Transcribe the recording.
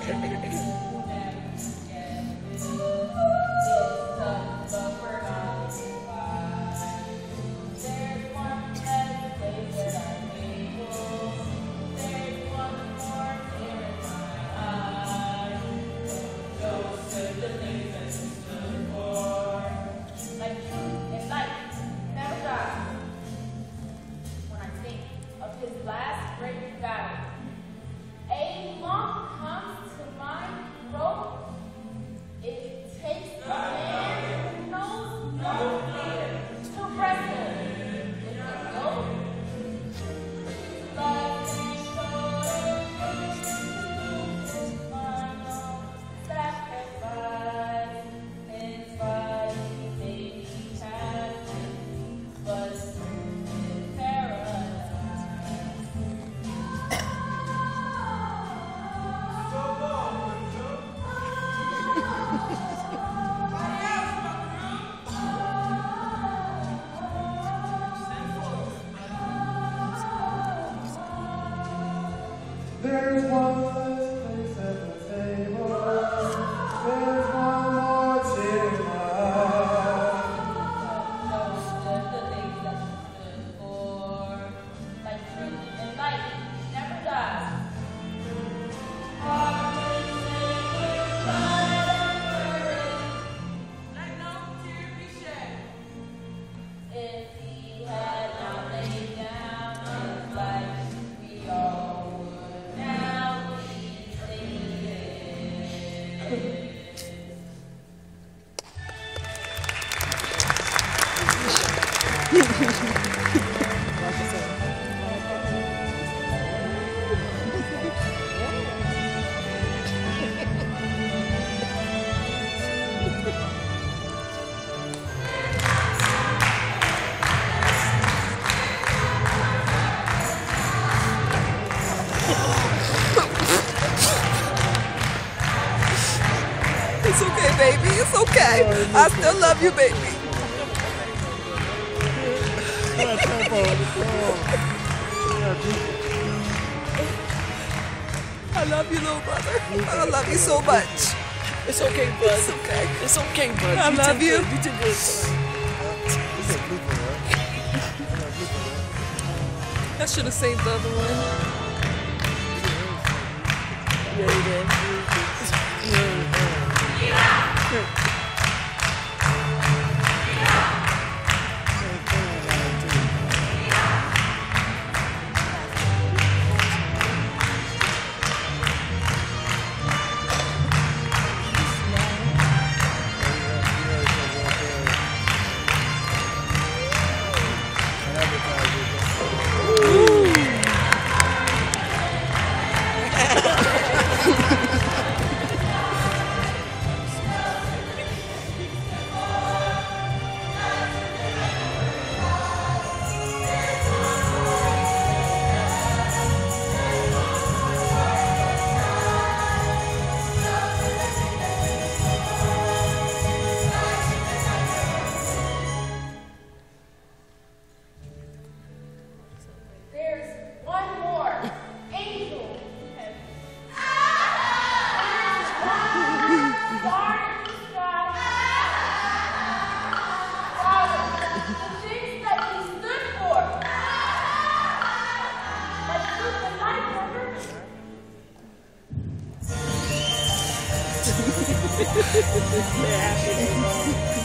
There's one place at the table. There's one more tear in my eye. The things that you stood for, like truth and light, never dies. Let no tear be shed. If he had not laid down his life, we all would now be saved. It's okay, baby. It's okay. I still love you, baby. I love you, little brother. I love you so much. It's okay, bud. It's okay. It's okay, bud. I love you. You did good. I should have saved the other one. Yeah, you did. There's one more angel in heaven. Father, the things that he stood for, like truth and life, remember? Yeah,